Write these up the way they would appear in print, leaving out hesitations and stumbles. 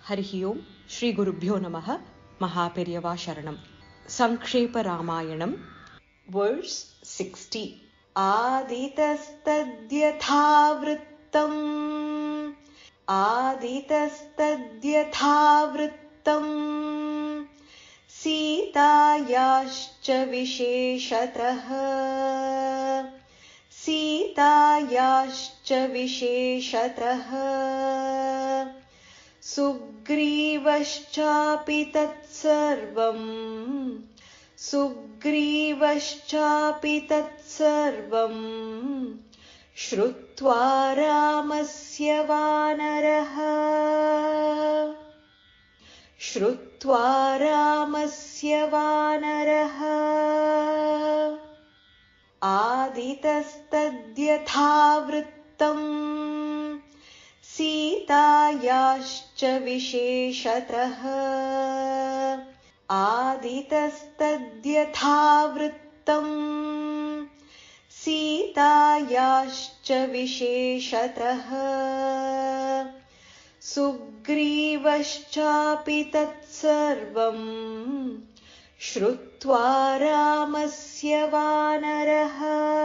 हरिः ओं श्रीगुरुभ्यो नमः महापेरियवा शरणम् संक्षेपरामायणम् वर्स् 60 आदितस्तद्यथावृत्तम् सीतायाश्च विशेषतः सुग्रीवश्चापि तत्सर्वम् श्रुत्वा रामस्य वानरः आदितस्तद्यथावृत्तम् सीतायाश्च विशेषतः सुग्रीवश्चापि तत्सर्वम् श्रुत्वा रामस्य वानरः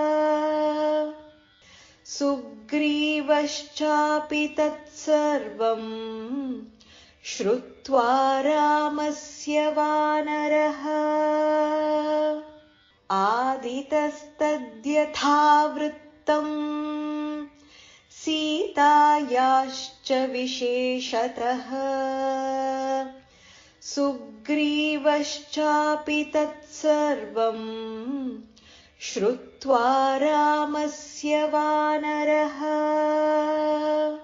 आदितस्तद्यथावृत्तम् सीतायाश्च विशेषतः सुग्रीवश्चापि तत्सर्वम् श्रुत्वा रामस्य वानरः